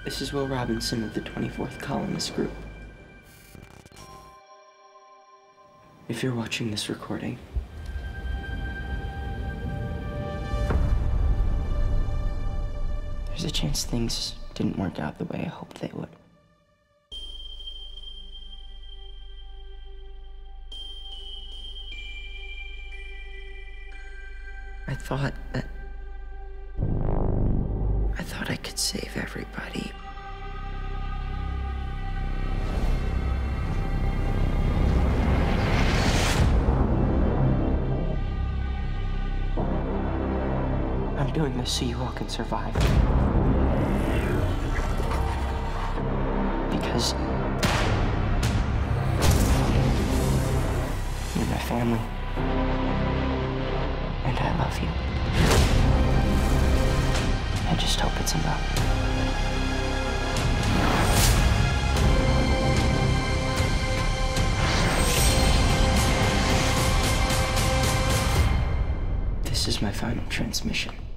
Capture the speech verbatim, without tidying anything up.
This is Will Robinson of the twenty-fourth Columnist Group. If you're watching this recording, there's a chance things didn't work out the way I hoped they would. I thought that... I thought I could save everybody. I'm doing this so you all can survive. Because you're my family. And I love you. I just hope it's enough. This is my final transmission.